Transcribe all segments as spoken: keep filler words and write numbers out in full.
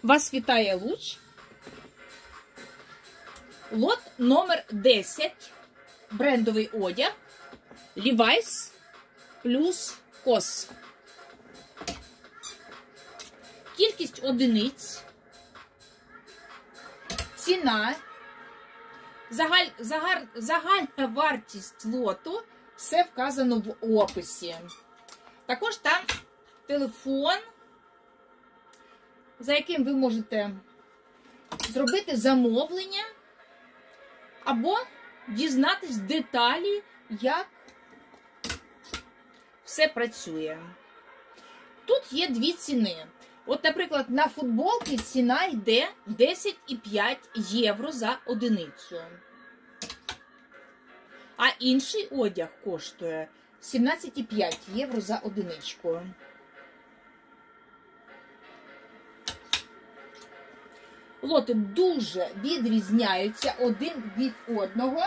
Вас вітає Луч. Лот номер десять. Брендовий одяг. Levi's плюс кос. Кількість одиниць. Ціна. Загаль, загар, загальна вартість лоту. Все вказано в описі. Також там телефон, за яким ви можете зробити замовлення або дізнатись деталі, як все працює. Тут є дві ціни. От, наприклад, на футболки ціна йде десять і п'ять євро за одиницю. А інший одяг коштує сімнадцять і п'ять євро за одиничку. Лоти дуже відрізняються один від одного.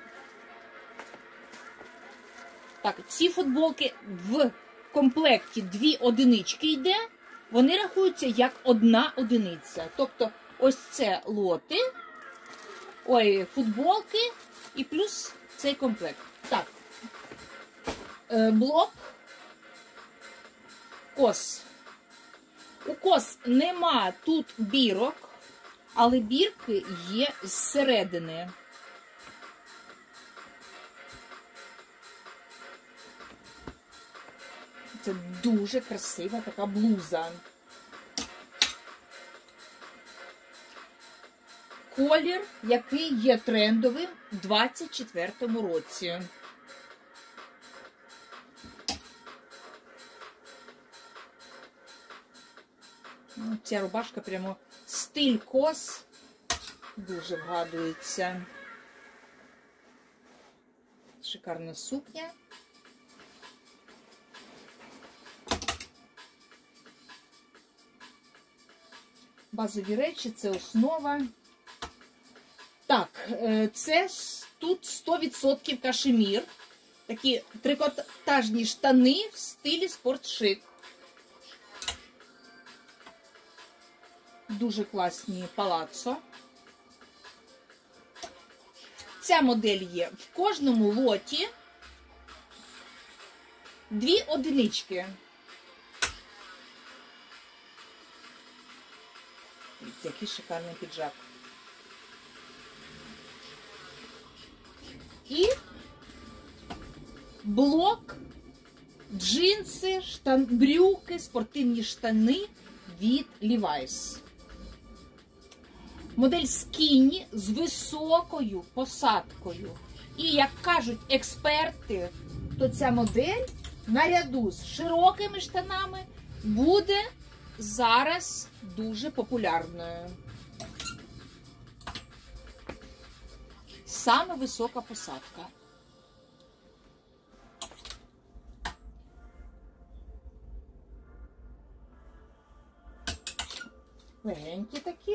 Так, ці футболки в комплекті дві одинички йде, вони рахуються як одна одиниця. Тобто ось це лоти, ой, футболки і плюс цей комплект. Так, блок кос. У кос нема тут бірок, але бірки є зсередини. Це дуже красива така блуза. Колір, який є трендовим у двадцять четвертому році. Ця рубашка прямо стиль кос дуже вгадується. Шикарна сукня. Базові речі, це основа. Так, це тут сто відсотків кашемір. Такі трикотажні штани в стилі спортшик. Дуже класні палаццо. Ця модель є в кожному лоті. Дві одинички. Який шикарний піджак. І блок, джинси, штан, брюки, спортивні штани від Levi's. Модель скіні з високою посадкою. І, як кажуть експерти, то ця модель наряду з широкими штанами буде зараз дуже популярною. Саме висока посадка. Легенькі такі.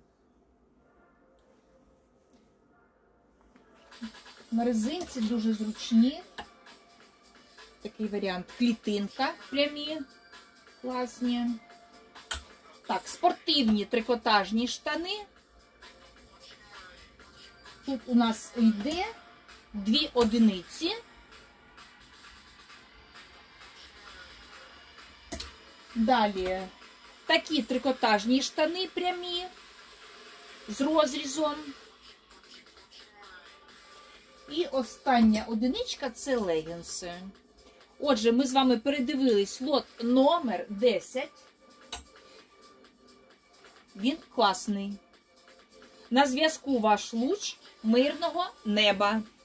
На резинці дуже зручні. Такий варіант клітинка прямі, класні. Так, спортивні трикотажні штани. Тут у нас йде дві одиниці. Далі такі трикотажні штани прямі з розрізом. І остання одиничка – це легінси. Отже, ми з вами передивились лот номер десять. Він класний. На зв'язку ваш Луч. Мирного неба!